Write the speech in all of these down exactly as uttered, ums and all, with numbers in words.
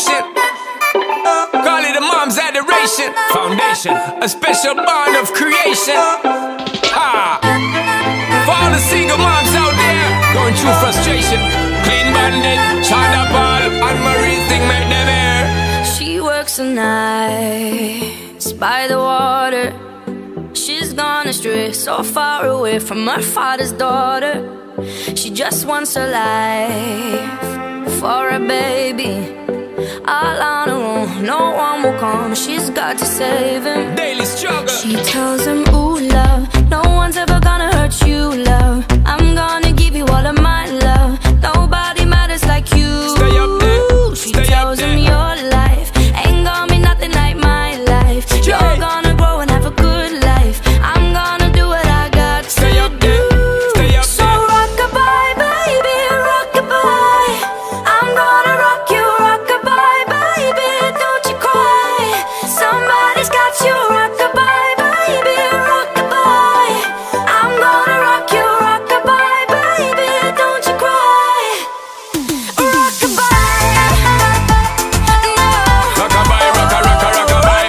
devotion. Call it a mom's adoration. Foundation, a special bond of creation. Ah, for all the single moms out there going through frustration. Clean Bandit, China Ball, and Marie's thing make them air. She works the nights by the water. She's gone astray, so far away from her father's daughter. She just wants her life for a baby. All on her own, no one will come. She's got to save him. Daily struggle. She tells him, ooh, love, no one's ever gonna hurt you, love. I'm gonna give you all of my love. Nobody matters like you. Stay up there. She Stay tells up him there. your life ain't gonna be nothing like my life. You're Yeah. gonna grow and have a good life. I'm gonna do what I got to Stay up do. there. Stay up So there. rock-a-bye, baby, rock-a-bye. I'm gonna rock you, rock-a-bye, baby, don't you cry. Somebody's got you, rock-a-bye, baby, rock-a-bye. I'm gonna rock you, rock-a-bye, baby, don't you cry. Rock-a-bye, no. Rock-a-bye, rocka, rocka, rock-a-bye.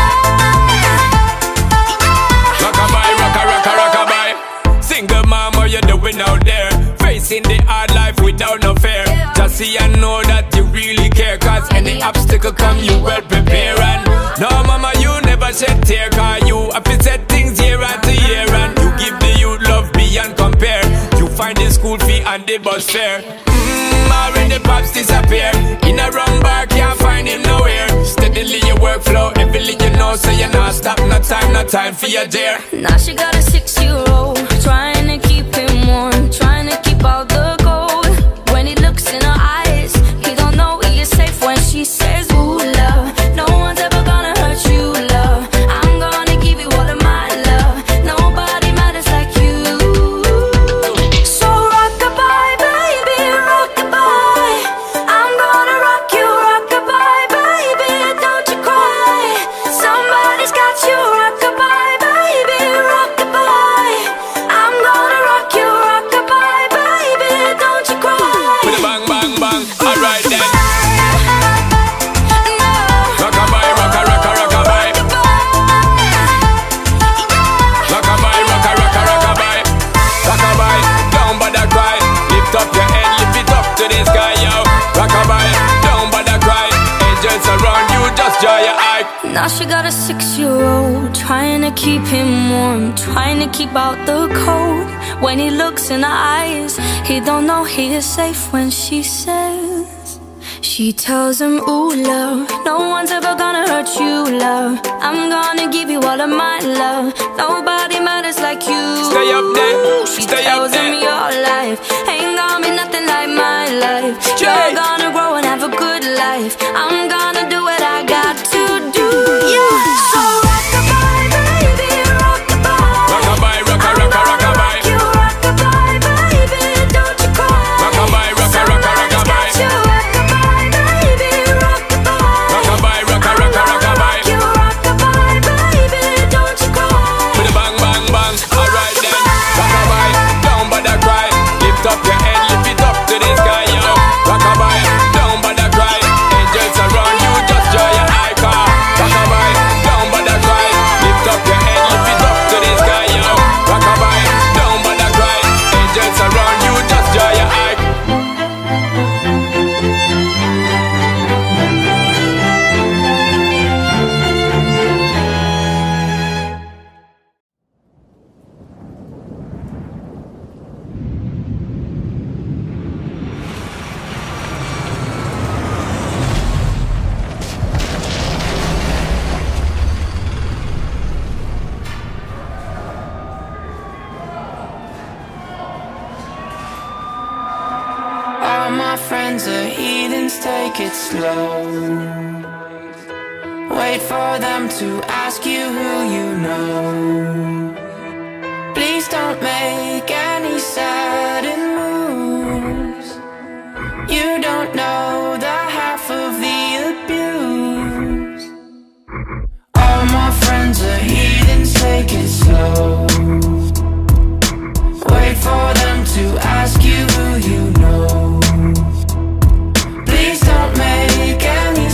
Rock-a-bye, rocka, rocka, rock-a-bye. Single mom, what you doing out there? Facing the hard life without no fear. Just see and know that you really care. Cause any obstacle come, you well prepare. And no mama, you never shed tear. Cause you have to set things year after year. And you give the youth love beyond compare. You find the school fee and the bus fare. Mmm, already pops disappear. In a wrong bar, can't find him nowhere. Steadily your workflow, everything you know. So you not stop, no time, no time for your dear. Now she got a six-year-old, trying to keep him warm, trying to keep out the cold. When he looks in her eyes, he don't know he is safe when she says, ooh, love, no one's ever gonna hurt you, love. I'm gonna give you all of my love. Nobody matters like you. So rock-a-bye, baby, rock-a-bye. I'm gonna rock you, rock-a-bye, baby, don't you cry. Somebody's got you, rock-a-bye, baby, rock-a-bye. I'm gonna rock you, rock-a-bye, baby, don't you cry. With a bang, bang, bang. Alright then. No. Rock-a-bye, rocka, rocka, rock-a-bye. Rock-a-bye, rocka, rocka, rock-a-bye. Rock-a-bye, down by the cry. Lift up your head, lift it up to the sky, yo. Rock-a-bye, down by the cry. Angels around you, just draw your eye. Now she got a six-year-old, trying to keep him warm, trying to keep out the cold. When he looks in her eyes, he don't know he is safe when she says. She tells him, ooh, love, no one's ever gonna hurt you, love. I'm gonna give you all of my love. Nobody matters like you. Stay up there, She stay up tells there. him your life ain't gonna be nothing like my life. Jay. You're gonna grow and have a good life. I'm gonna do what I got to do. Yeah. So rock-a-bye, baby, rock-a-bye. Rock-a-bye, rocka, rocka, rock-a-bye. You rock-a-bye, baby, don't you cry. Rock-a-bye, rocka, rocka, rock-a-bye. Somebody's got you, rock-a-bye, baby, rock-a-bye. Rock-a-bye, rocka, rocka, rock-a-bye. You rock-a-bye, baby, don't you cry. With a bang, bang, bang. Alright then. Rock-a-bye, down by the cry. Lift up your head, lift it up to the sky, yo. Rock-a-bye, down by the cry. Angels around you, just draw your eye car. Rock-a-bye, down by the cry. Lift up your head, lift it up to the sky, yo. Rock-a-bye, down by the cry. Angels around you, just draw your eye. All my friends are heathens, take it slow. Wait for them to ask you who you know. Please don't make any sudden moves. You don't know the half of the abuse. All my friends are heathens, take it slow. Wait for them to ask you who you know. Please don't make any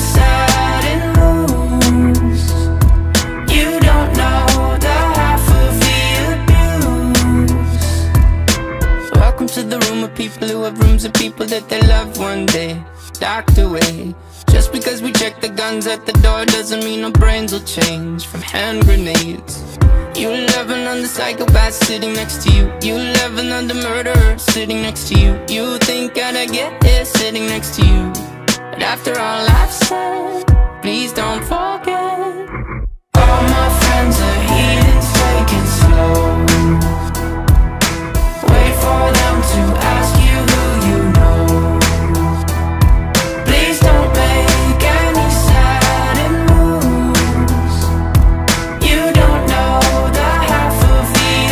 people that they loved one day docked away. Just because we check the guns at the door doesn't mean our brains will change from hand grenades. You loving on the psychopath sitting next to you. You loving on the murderer sitting next to you. You think I'd get here sitting next to you. But after all I've said, please don't forget, all my friends are heathens, take it slow. Wait for them to ask you who you know. Please don't make any sudden moves. You don't know the half of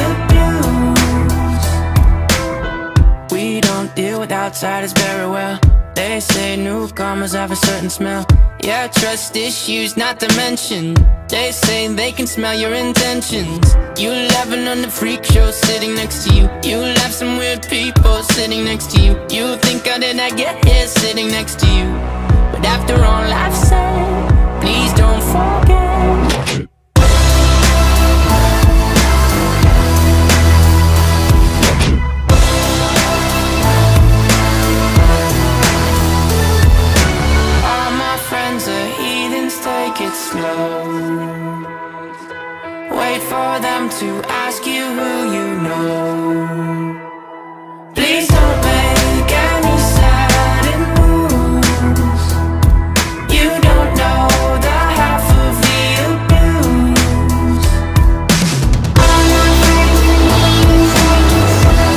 the abuse. We don't deal with outsiders very well. They say newcomers have a certain smell. Yeah, trust issues not to mention. They say they can smell your intentions. You laughing on the freak show sitting next to you. You laugh some weird people sitting next to you. You think how did I get here sitting next to you. But after all I've said, please don't forget, take it slow. Wait for them to ask you who you know. Please don't make any sudden moves. You don't know the half of the abuse. All my friends are heathens, take it slow.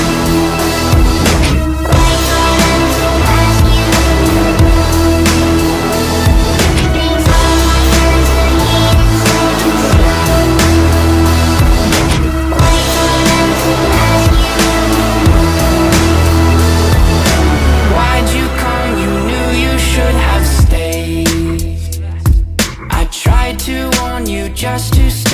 Wait for them to ask you who you know. Just to stay.